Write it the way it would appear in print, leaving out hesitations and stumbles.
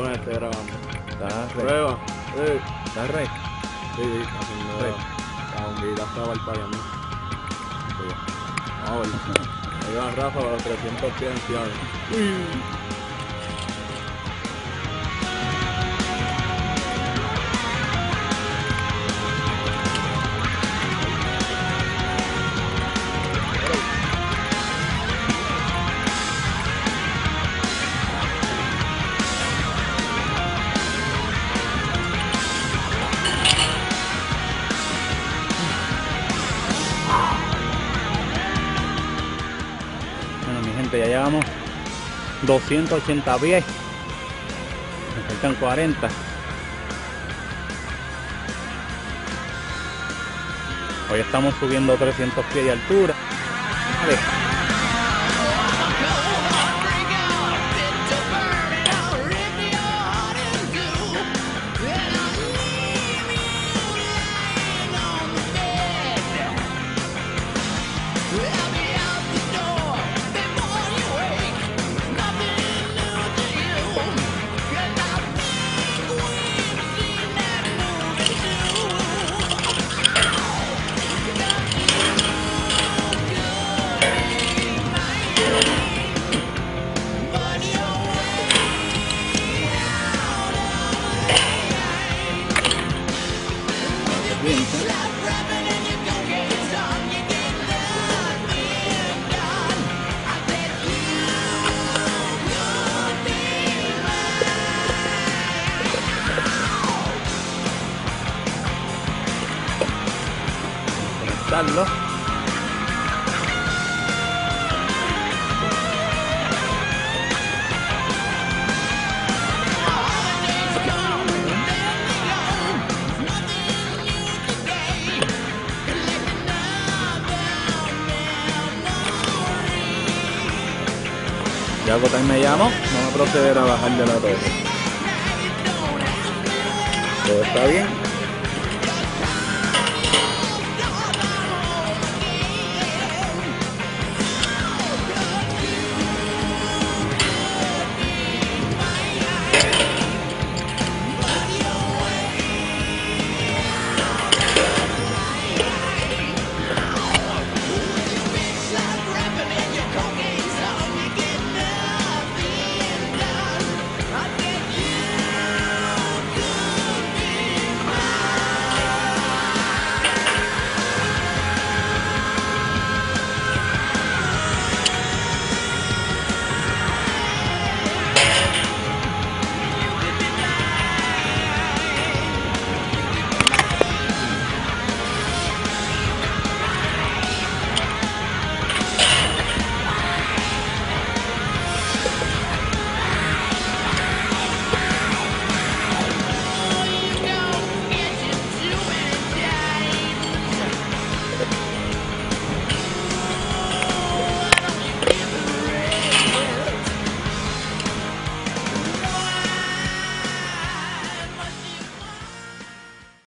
Bueno, estoy grabando. Está rec. Prueba. Está rec. Sí, haciendo la bombillita estaba parpadeando. Vamos a ver. Ahí va Rafa a los 300 pies en Ciales. Bueno, mi gente, ya llevamos 280 pies. Me faltan 40. Hoy estamos subiendo 300 pies de altura. Vale. Conectarlo. Ya Cotay me llamo, vamos a proceder a bajar de la torre. Todo está bien.